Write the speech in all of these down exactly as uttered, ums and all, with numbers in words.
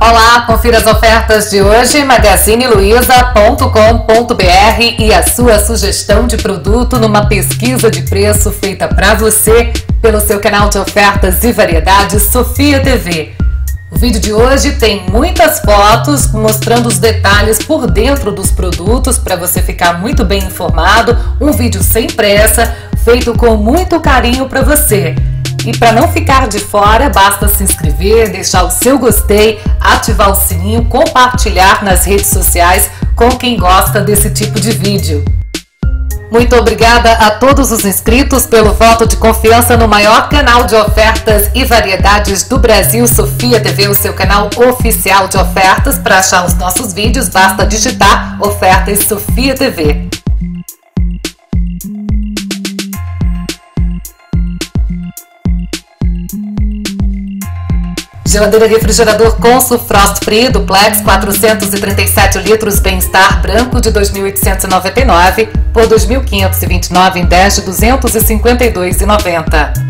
Olá, confira as ofertas de hoje, magazine luiza ponto com ponto br e a sua sugestão de produto numa pesquisa de preço feita para você pelo seu canal de ofertas e variedades Sofia T V. O vídeo de hoje tem muitas fotos mostrando os detalhes por dentro dos produtos para você ficar muito bem informado, um vídeo sem pressa, feito com muito carinho para você. E para não ficar de fora, basta se inscrever, deixar o seu gostei, ativar o sininho, compartilhar nas redes sociais com quem gosta desse tipo de vídeo. Muito obrigada a todos os inscritos pelo voto de confiança no maior canal de ofertas e variedades do Brasil, Sofia T V, o seu canal oficial de ofertas. Para achar os nossos vídeos, basta digitar Ofertas Sofia T V. Geladeira refrigerador Consul Frost Free Duplex quatrocentos e trinta e sete litros Bem-Estar branco de dois mil oitocentos e noventa e nove por dois mil quinhentos e vinte e nove em dez de duzentos e cinquenta e dois reais e noventa centavos.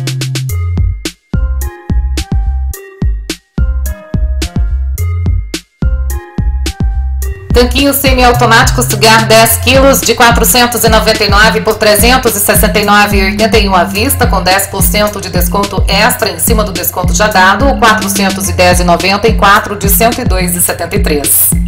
Tanquinho semiautomático Cigar dez quilos de quatrocentos e noventa e nove por trezentos e sessenta e nove reais e oitenta e um centavos à vista, com dez por cento de desconto extra em cima do desconto já dado, ou quatrocentos e dez reais e noventa e quatro centavos de cento e dois reais e setenta e três centavos.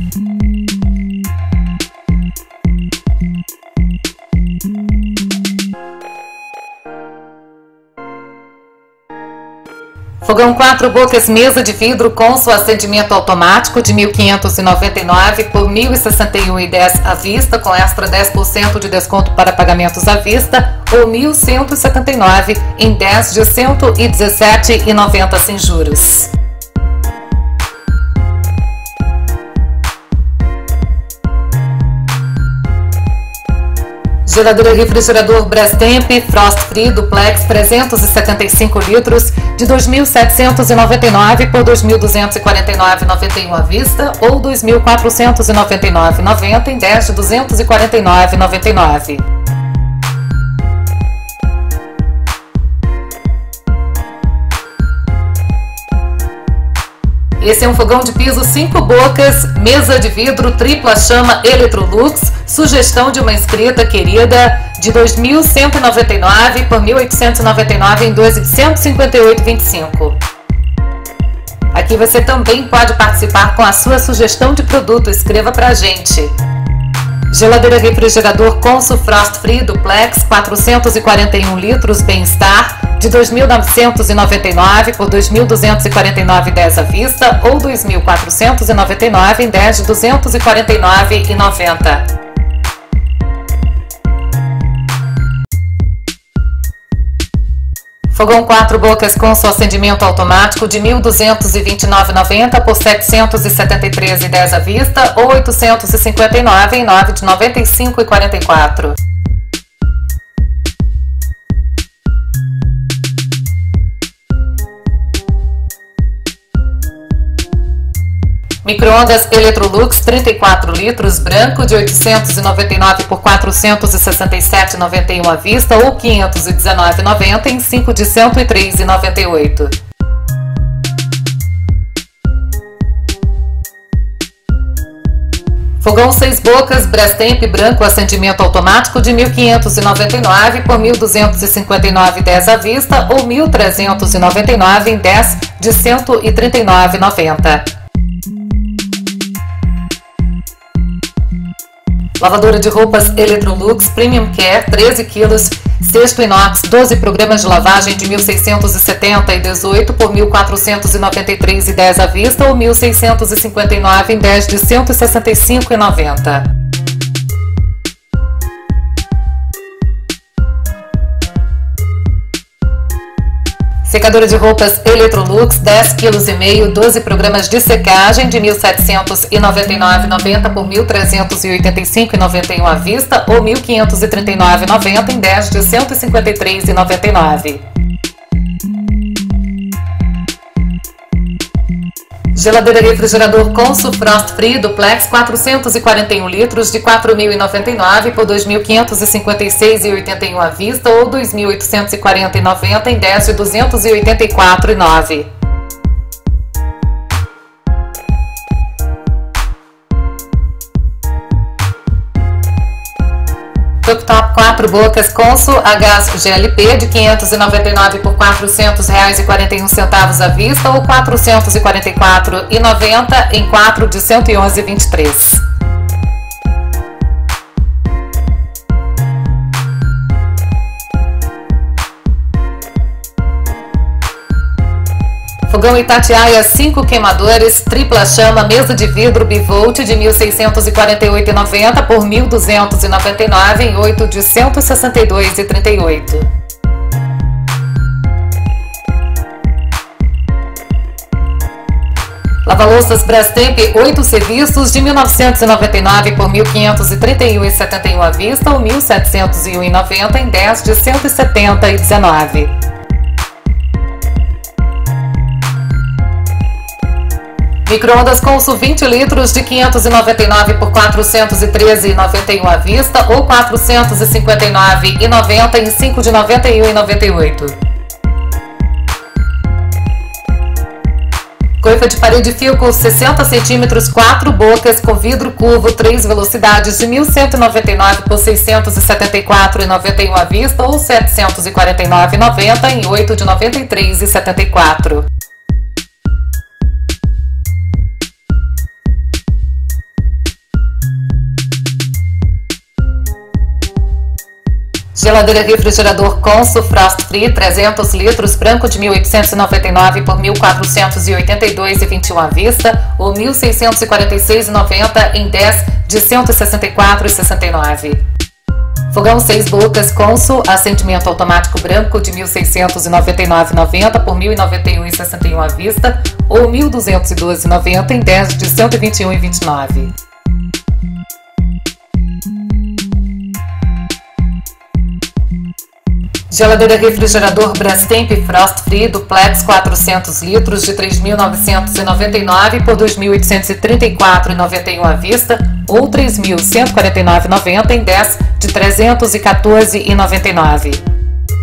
Fogão quatro bocas mesa de vidro com seu acendimento automático de mil quinhentos e noventa e nove por mil e sessenta e um reais e dez centavos à vista, com extra dez por cento de desconto para pagamentos à vista, ou mil cento e setenta e nove reais em dez de cento e dezessete reais e noventa centavos sem juros. Geladeira refrigerador Brastemp Frost Free Duplex trezentos e setenta e cinco litros de dois mil setecentos e noventa e nove por dois mil duzentos e quarenta e nove reais e noventa e um centavos à vista, ou dois mil quatrocentos e noventa e nove reais e noventa centavos em dez de duzentos e quarenta e nove reais e noventa e nove centavos. Esse é um fogão de piso cinco bocas, mesa de vidro tripla chama Electrolux, sugestão de uma inscrita querida, de dois mil cento e noventa e nove por mil oitocentos e noventa e nove em doze de cento e cinquenta e oito reais e vinte e cinco centavos. Aqui você também pode participar com a sua sugestão de produto, escreva pra gente. Geladeira refrigerador Consul Frost Free Duplex quatrocentos e quarenta e um litros Bem-Estar de dois mil novecentos e noventa e nove por dois mil duzentos e quarenta e nove reais e dez centavos à vista, ou dois mil quatrocentos e noventa e nove reais em dez de duzentos e quarenta e nove reais e noventa centavos. Fogão quatro bocas com seu acendimento automático de mil duzentos e vinte e nove reais e noventa centavos por setecentos e setenta e três reais e dez centavos à vista, ou oitocentos e cinquenta e nove reais em nove de noventa e cinco reais e quarenta e quatro centavos. Micro-ondas Electrolux trinta e quatro litros branco de oitocentos e noventa e nove por quatrocentos e sessenta e sete reais e noventa e um centavos à vista, ou quinhentos e dezenove reais e noventa centavos em cinco de cento e três reais e noventa e oito centavos. Fogão seis bocas Brastemp branco acendimento automático de mil quinhentos e noventa e nove por mil duzentos e cinquenta e nove reais e dez centavos à vista, ou mil trezentos e noventa e nove reais em dez de cento e trinta e nove reais e noventa centavos. Lavadora de roupas Electrolux Premium Care treze quilos, cesto inox, doze programas de lavagem de mil seiscentos e setenta reais e dezoito por mil quatrocentos e noventa e três reais e dez centavos à vista, ou mil seiscentos e cinquenta e nove reais em dez de cento e sessenta e cinco reais e noventa centavos. Secadora de roupas Electrolux dez quilos e meio, doze programas de secagem de mil setecentos e noventa e nove reais e noventa centavos por mil trezentos e oitenta e cinco reais e noventa e um centavos à vista, ou mil quinhentos e trinta e nove reais e noventa centavos em dez de cento e cinquenta e três reais e noventa e nove centavos. Geladeira refrigerador Consul Frost Free Duplex quatrocentos e quarenta e um litros de quatro mil e noventa e nove por dois mil quinhentos e cinquenta e seis reais e oitenta e um centavos à vista, ou dois mil oitocentos e quarenta e noventa centavos em dez de duzentos e oitenta e quatro reais e nove centavos. cooktop quatro bocas Consul a gás G L P de quinhentos e noventa e nove por quatrocentos reais e quarenta e um centavos à vista ou quatrocentos e quarenta e quatro reais e noventa centavos em quatro de cento e onze reais e vinte e três centavos. Fogão Itatiaia cinco queimadores, tripla chama, mesa de vidro bivolt de mil seiscentos e quarenta e oito reais e noventa centavos por mil duzentos e noventa e nove reais em oito de cento e sessenta e dois reais e trinta e oito centavos. Lava-louças Brastemp oito serviços de mil novecentos e noventa e nove reais por mil quinhentos e trinta e um reais e setenta e um centavos à vista ou mil setecentos e um reais e noventa centavos em dez de cento e setenta reais e dezenove centavos. Micro-ondas Consul vinte litros de quinhentos e noventa e nove reais por quatrocentos e treze reais e noventa e um centavos à vista ou quatrocentos e cinquenta e nove reais e noventa centavos em cinco de noventa e um reais e noventa e oito centavos. Coifa de parede Philco sessenta centímetros, quatro bocas com vidro curvo, três velocidades de mil cento e noventa e nove reais por seiscentos e setenta e quatro reais e noventa e um centavos à vista ou setecentos e quarenta e nove reais e noventa centavos em oito de noventa e três reais e setenta e quatro centavos. Geladeira refrigerador Consul Frost Free trezentos litros, branco de mil oitocentos e noventa e nove reais por mil quatrocentos e oitenta e dois reais e vinte e um centavos à vista ou mil seiscentos e quarenta e seis reais e noventa centavos em dez de cento e sessenta e quatro reais e sessenta e nove centavos. Fogão seis bocas Consul acendimento automático branco de mil seiscentos e noventa e nove reais e noventa centavos por mil e noventa e um reais e sessenta e um centavos à vista ou mil duzentos e doze reais e noventa centavos em dez de cento e vinte e um reais e vinte e nove centavos. Geladeira refrigerador Brastemp Frost Free Duplex quatrocentos litros de três mil novecentos e noventa e nove reais por dois mil oitocentos e trinta e quatro reais e noventa e um centavos à vista ou três mil cento e quarenta e nove reais e noventa centavos em dez de trezentos e quatorze reais e noventa e nove centavos.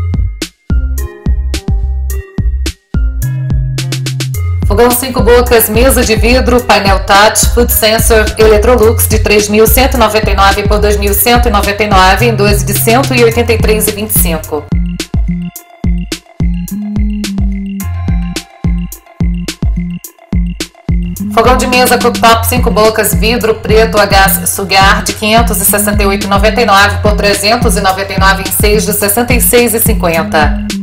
Fogão cinco bocas, mesa de vidro, painel touch, food sensor, Electrolux de três mil cento e noventa e nove reais por dois mil cento e noventa e nove reais em doze de cento e oitenta e três reais e vinte e cinco centavos. Fogão de mesa cooktop cinco bocas, vidro preto a gás sugar de quinhentos e sessenta e oito reais e noventa e nove centavos por trezentos e noventa e nove reais em seis de sessenta e seis reais e cinquenta centavos.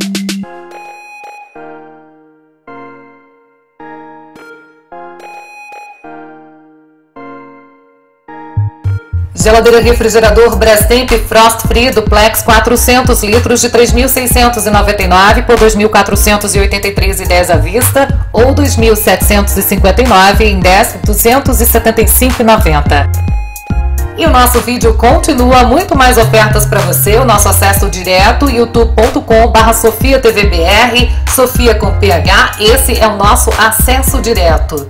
Geladeira refrigerador Brastemp Frost Free Duplex quatrocentos litros de três mil seiscentos e noventa e nove reais por dois mil quatrocentos e oitenta e três reais e dez centavos à vista ou dois mil setecentos e cinquenta e nove reais em dez de duzentos e setenta e cinco reais e noventa centavos. E o nosso vídeo continua, muito mais ofertas para você, o nosso acesso direto, youtube ponto com barra Sofia T V B R, Sofia com P H, esse é o nosso acesso direto.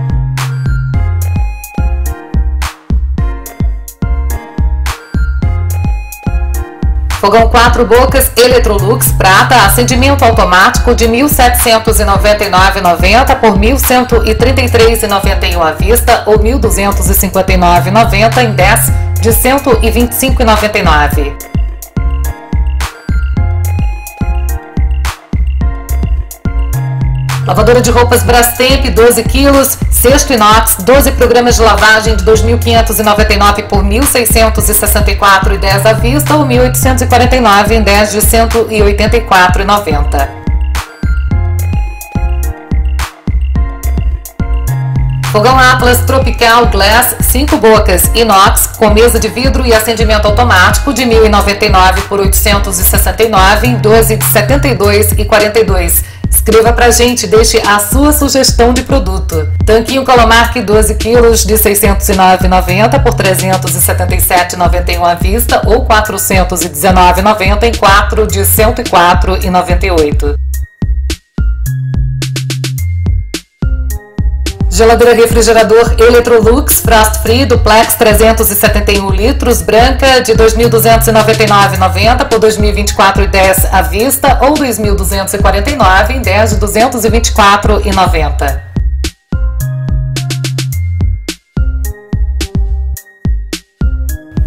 Fogão quatro bocas Electrolux prata, acendimento automático de mil setecentos e noventa e nove reais e noventa centavos por mil cento e trinta e três reais e noventa e um centavos à vista ou mil duzentos e cinquenta e nove reais e noventa centavos em dez de cento e vinte e cinco reais e noventa e nove centavos. Lavadora de roupas Brastemp doze quilos, cesto inox, doze programas de lavagem de dois mil quinhentos e noventa e nove reais por mil seiscentos e sessenta e quatro reais e dez centavos à vista ou mil oitocentos e quarenta e nove reais em dez de cento e oitenta e quatro reais e noventa centavos. Fogão Atlas Tropical Glass cinco bocas inox com mesa de vidro e acendimento automático de mil e noventa e nove reais por oitocentos e sessenta e nove reais em doze de setenta e dois reais e quarenta e dois centavos. Escreva pra gente, deixe a sua sugestão de produto. Tanquinho Colomark doze quilos de seiscentos e nove reais e noventa centavos por trezentos e setenta e sete reais e noventa e um centavos à vista ou quatrocentos e dezenove reais e noventa centavos em quatro de cento e quatro reais e noventa e oito centavos. Geladeira refrigerador Electrolux Frost Free Duplex trezentos e setenta e um litros, branca de dois mil duzentos e noventa e nove reais e noventa centavos por dois mil e vinte e quatro reais e dez centavos à vista ou dois mil duzentos e quarenta e nove reais em dez de duzentos e vinte e quatro reais e noventa centavos.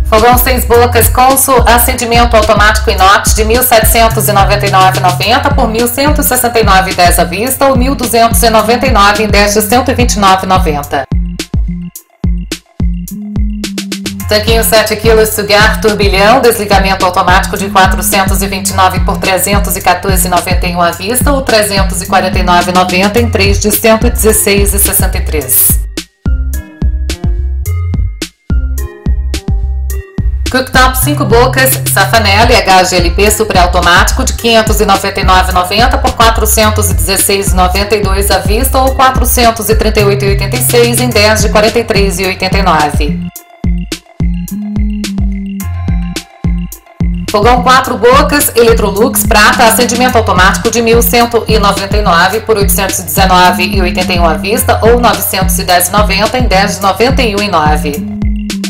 Fogão seis bocas Consul acendimento automático inox de mil setecentos e noventa e nove reais e noventa centavos por mil cento e sessenta e nove reais e dez centavos à vista ou mil duzentos e noventa e nove reais em dez de cento e vinte e nove reais e noventa centavos. Tanquinho sete quilos Sugar turbilhão, desligamento automático de quatrocentos e vinte e nove por trezentos e quatorze reais e noventa e um centavos à vista ou trezentos e quarenta e nove reais e noventa centavos em três de cento e dezesseis reais e sessenta e três centavos. Cooktop cinco bocas Safanelli H G L P super automático de quinhentos e noventa e nove reais e noventa centavos por quatrocentos e dezesseis reais e noventa e dois centavos à vista ou quatrocentos e trinta e oito reais e oitenta e seis centavos em dez de quarenta e três reais e oitenta e nove centavos. Fogão quatro bocas Electrolux prata acendimento automático de mil cento e noventa e nove reais por oitocentos e dezenove reais e oitenta e um centavos à vista ou novecentos e dez reais e noventa centavos em dez de noventa e um reais e nove centavos.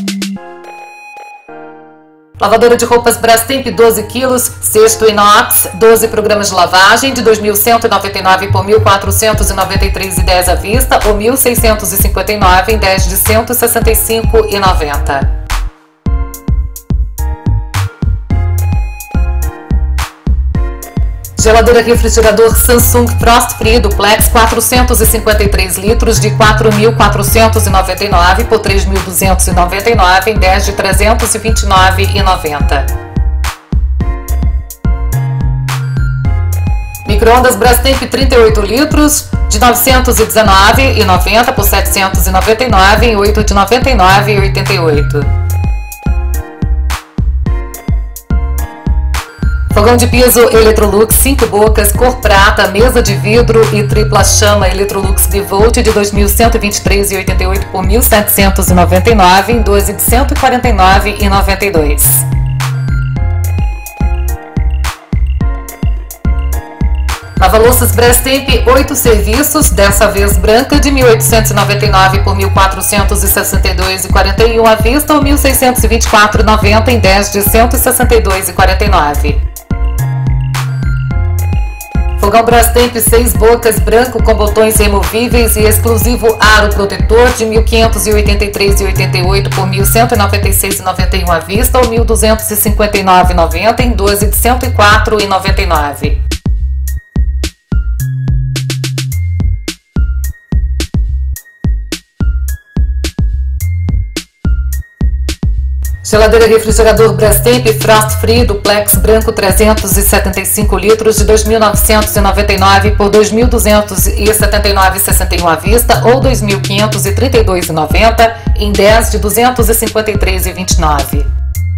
Lavadora de roupas Brastemp doze quilos, cesto inox, doze programas de lavagem de dois mil cento e noventa e nove reais por mil quatrocentos e noventa e três reais e dez centavos à vista ou mil seiscentos e cinquenta e nove reais em dez de cento e sessenta e cinco reais e noventa centavos. Geladeira refrigerador Samsung Frost Free Duplex quatrocentos e cinquenta e três litros de quatro mil quatrocentos e noventa e nove reais por três mil duzentos e noventa e nove reais em dez de trezentos e vinte e nove reais e noventa centavos. Micro-ondas Brastemp trinta e oito litros de novecentos e dezenove reais e noventa centavos por setecentos e noventa e nove reais em oito de noventa e nove reais e oitenta e oito centavos. Fogão de piso Electrolux cinco bocas, cor prata, mesa de vidro e tripla chama Electrolux Bivolt de dois mil cento e vinte e três reais e oitenta e oito centavos por mil setecentos e noventa e nove reais em doze de cento e quarenta e nove reais e noventa e dois centavos. Lava-louças Brastemp oito serviços, dessa vez branca, de mil oitocentos e noventa e nove reais por mil quatrocentos e sessenta e dois reais e quarenta e um centavos à vista ou mil seiscentos e vinte e quatro reais e noventa centavos em dez de cento e sessenta e dois reais e quarenta e nove centavos. Fogão Brastemp seis bocas branco com botões removíveis e exclusivo aro protetor de mil quinhentos e oitenta e três reais e oitenta e oito centavos por mil cento e noventa e seis reais e noventa e um centavos à vista ou mil duzentos e cinquenta e nove reais e noventa centavos em doze de cento e quatro reais e noventa e nove centavos. Geladeira refrigerador Brastemp Frost Free Duplex branco trezentos e setenta e cinco litros de dois mil novecentos e noventa e nove reais por dois mil duzentos e setenta e nove reais e sessenta e um centavos à vista ou dois mil quinhentos e trinta e dois reais e noventa centavos em dez de duzentos e cinquenta e três reais e vinte e nove centavos.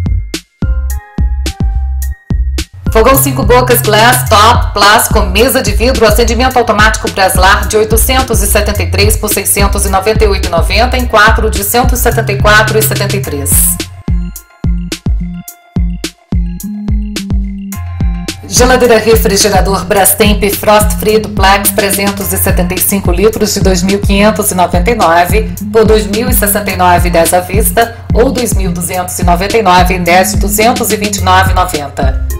Fogão cinco bocas Glass Top Plus com mesa de vidro acendimento automático Braslar de oitocentos e setenta e três reais por seiscentos e noventa e oito reais e noventa centavos em quatro de cento e setenta e quatro reais e setenta e três centavos. Geladeira refrigerador Brastemp Frost Free Duplex trezentos e setenta e cinco litros de dois mil quinhentos e noventa e nove reais por dois mil e sessenta e nove reais e dez centavos à vista ou dois mil duzentos e noventa e nove reais em dez de duzentos e vinte e nove reais e noventa centavos.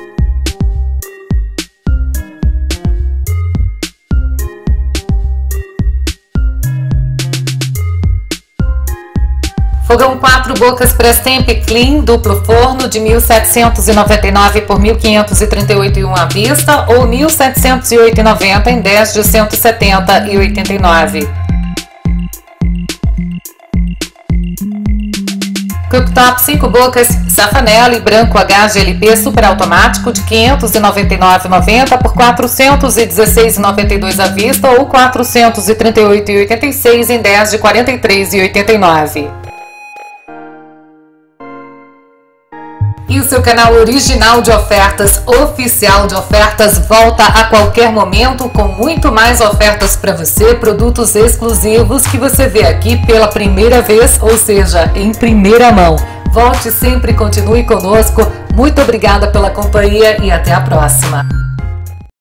Fogão quatro bocas Brastemp Clean duplo forno de mil setecentos e noventa e nove reais por mil quinhentos e trinta e oito reais e um centavo à vista ou mil setecentos e oito reais e noventa centavos em dez de cento e setenta reais e oitenta e nove centavos. Cooktop cinco bocas Safanelli branco H G L P super automático de quinhentos e noventa e nove reais e noventa centavos por quatrocentos e dezesseis reais e noventa e dois centavos à vista ou quatrocentos e trinta e oito reais e oitenta e seis centavos em dez de quarenta e três reais e oitenta e nove centavos. E o seu canal original de ofertas, oficial de ofertas, volta a qualquer momento com muito mais ofertas para você, produtos exclusivos que você vê aqui pela primeira vez, ou seja, em primeira mão. Volte sempre e continue conosco. Muito obrigada pela companhia e até a próxima.